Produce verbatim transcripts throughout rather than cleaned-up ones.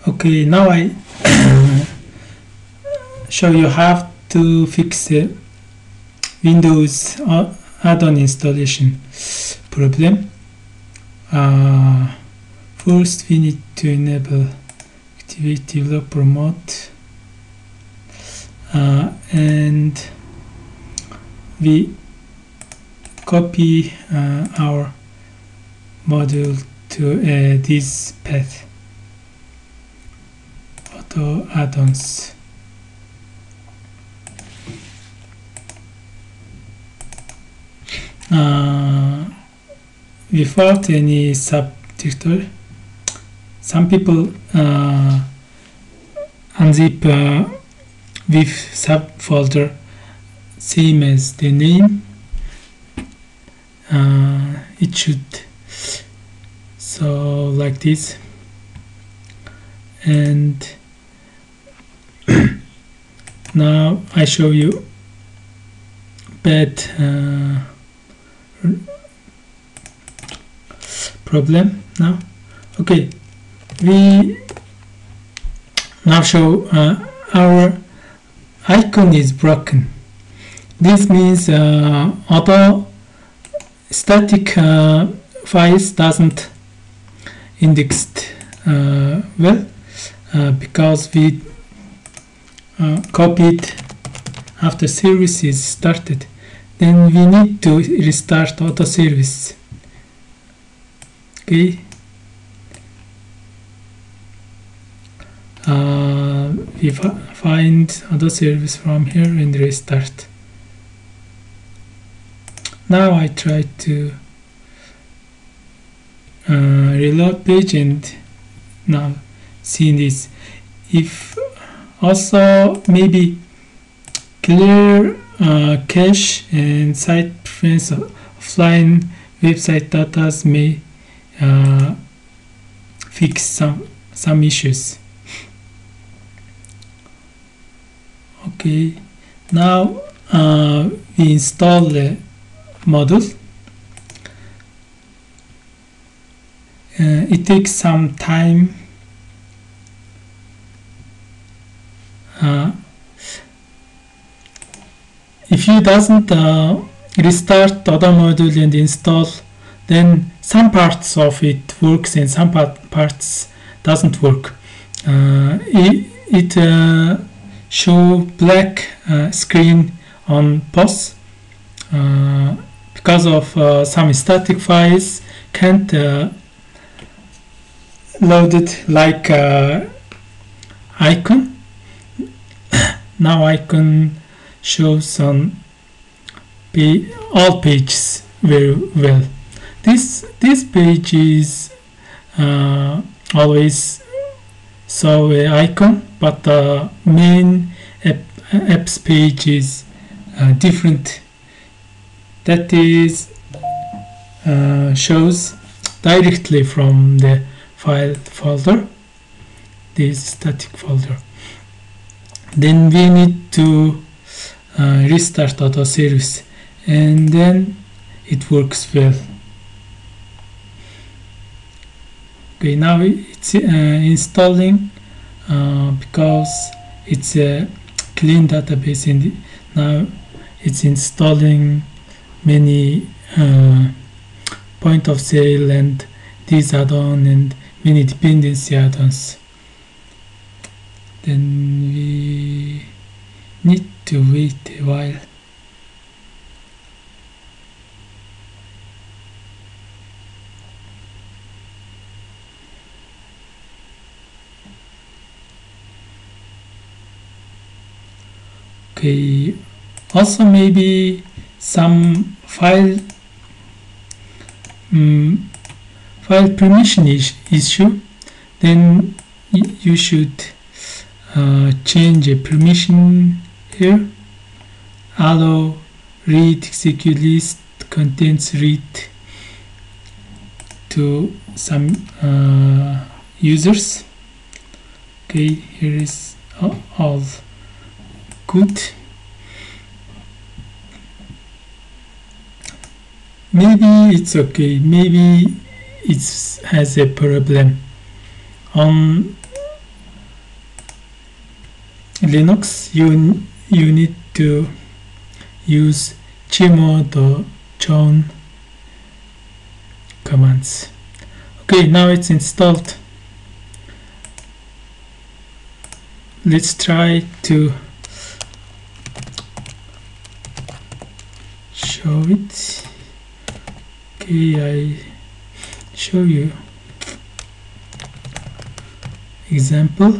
Okay, now I show you how to fix the Windows add-on installation problem. Uh, first we need to enable activate developer mode, uh, and we copy uh, our module to uh, this path, auto add-ons. Uh, without any subdirectory, some people uh, unzip uh, with subfolder same as the name. Uh, it should so like this, and now I show you bad uh, problem now. Okay, we now show uh, our icon is broken. This means uh, auto static uh, files doesn't indexed uh, well uh, because we uh, copied after service is started. Then we need to restart auto service. Okay, uh, we find auto service from here and restart. Now I try to uh, reload page, and now see this. If also maybe clear uh, cache and site preference offline website data may uh, fix some some issues. Okay, now uh, we install the module. Uh, it takes some time. Uh, if you doesn't uh, restart other module and install, then some parts of it works and some part parts doesn't work. Uh, it it uh, show black uh, screen on pause uh, because of uh, some static files can't uh, load it like uh, icon. Now icon shows on pa all pages very well. This this page is uh, always saw an icon, but the main app, apps page is uh, different. That is uh, shows directly from the file folder, this static folder. Then we need to uh, restart auto service, and then it works well. Okay, now it's uh, installing uh, because it's a clean database, and now it's installing many uh, point of sale and these add-on and many dependency add-ons. Then we need to wait a while. Okay, also maybe some file um, file permission is issue, then you should uh, change a permission here. Allow read execute list contents read to some uh, users. Okay, here is all, all good. Maybe it's okay, maybe it has a problem. On Linux, you you need to use chmod or chown commands. Okay, now it's installed. Let's try to show it. Okay, I show you example.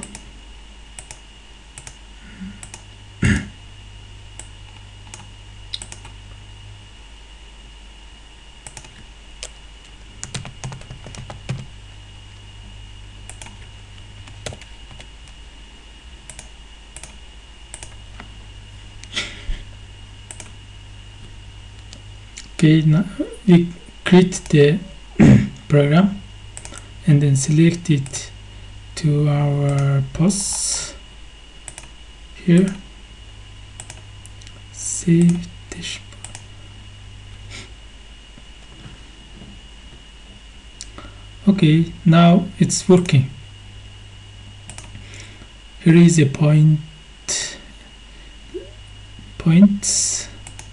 Okay, now we create the program and then select it to our posts here. Save dashboard. Okay, now it's working. Here is a point points.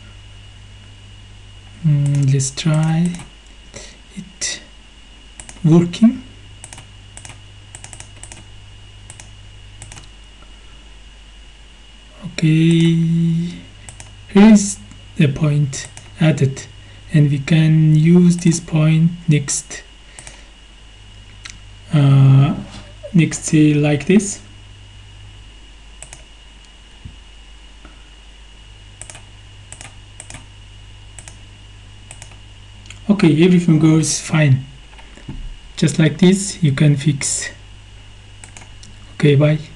Mm, let's try it working. Okay, here is the point added, and we can use this point next uh, next say like this. Okay, everything goes fine. Just like this, you can fix. Okay, bye.